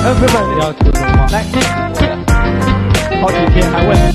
不要涂什么？来，好几天还问。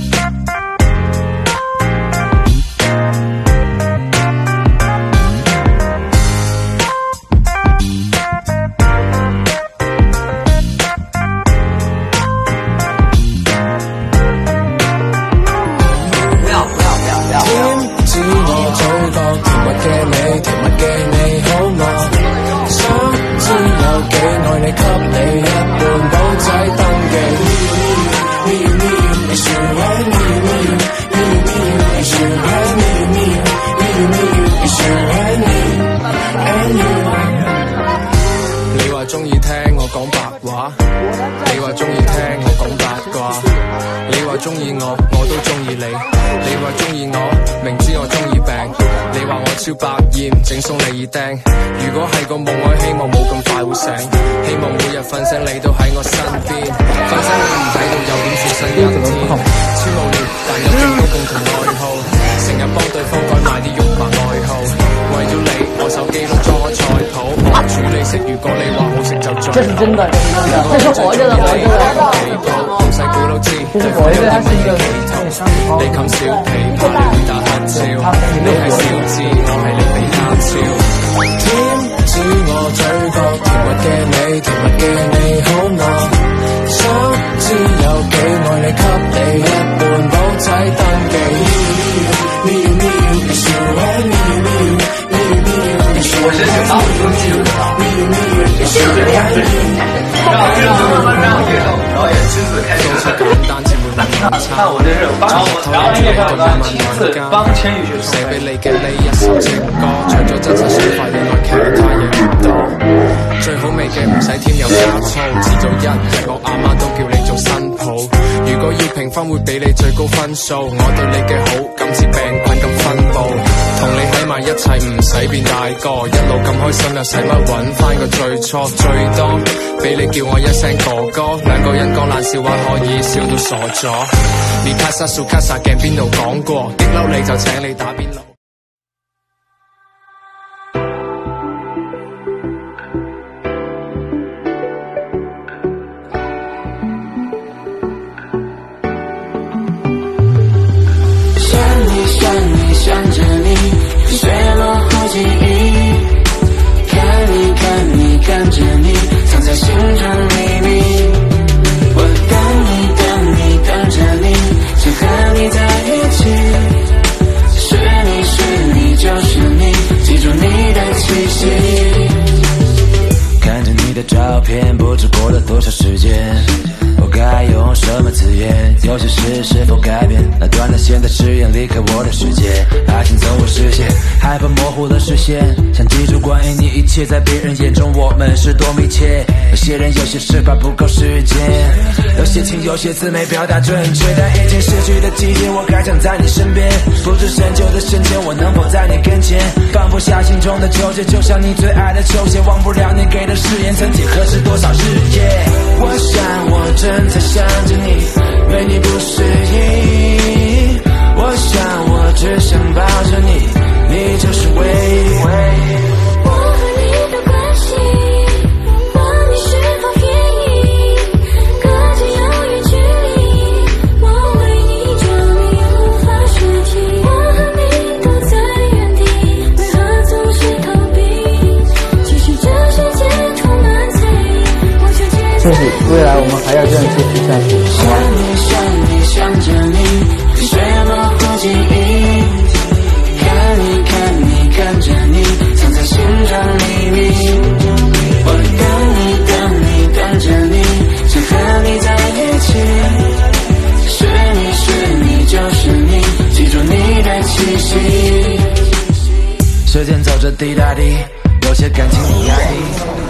你話鍾意聽我講白話，你話鍾意聽我講八卦，你話鍾意我，我都鍾意你。你話鍾意我，明知我鍾意病。你話我超百厭，整鬆你耳釘。如果係個夢，我希望冇咁快會醒。希望每日瞓醒你都喺我身邊。瞓醒你唔喺度又點算新一天？超無聊，但有勁多共同愛好。成日幫對方改埋啲肉麻愛好。為咗你，我手機都裝咗菜譜，我煮你食。如果你話好食就做。 這是真的，這是活着的，活着的。 唔使估都知，對方有啲乜嘢企圖。你冚小皮，怕你會打黑照。你係小智，我係你被壓超。點知我嘴角甜蜜嘅你，甜蜜嘅你好我。想知有幾愛你，給你一半寶仔登記。 我是想到你中记录的，是这个样子。让导演亲自开始看我这是帮，然后那个上班亲自帮千羽去写俾你嘅呢一首情歌，除咗真實想法以外，其他嘢唔多。最好味嘅唔使添油加醋，遲早一日我阿媽都叫你做新抱。如果要評分，會俾你最高分數。我對你嘅好感似病菌咁分佈，同你喺埋一齊唔使變大個，一路咁開心又使乜揾翻個最初？最多俾你叫我一聲哥哥，兩個人講爛笑話可以笑到傻咗。連卡薩數卡薩鏡邊度講過，激嬲你就請你打邊爐。 想着你，坠落后记忆，看你看你看着你，藏在心中秘密。我等你等你等着你，想和你在一起。是你是你就是你，记住你的气息。看着你的照片，不知过了多少时间。我该用什么字眼？有些事是否改变？那短的线在誓言离开我的世界，爱情总会实现，害怕模糊了视线，想记住关于你一切，在别人眼中我们是多密切。有些人有些事怕不够时间，有些情有些字没表达准确，但已经逝去的季节，我还想在你身边。不知深秋的深浅，我能否在你跟前？放不下心中的纠结，就像你最爱的球鞋，忘不了你给的誓言，曾几何时多少日夜。我想我正在想着你，为你不适应。我想我只想抱着你，你就是唯一。 我和你的关系，问你是否愿意？隔着遥远距离，我为你着迷，无法说起。我和你都在原地，为何总是逃避？其实这世界充满猜疑，我却只在未来我们还要这样继续下去，好吗？ 想你想你想着你，坠落后记忆，看你看你看着你，藏在心中秘密。我等你等你等着你，想和你在一起。是你是你就是你，记住你的气息。时间走着滴答滴，有些感情有压力。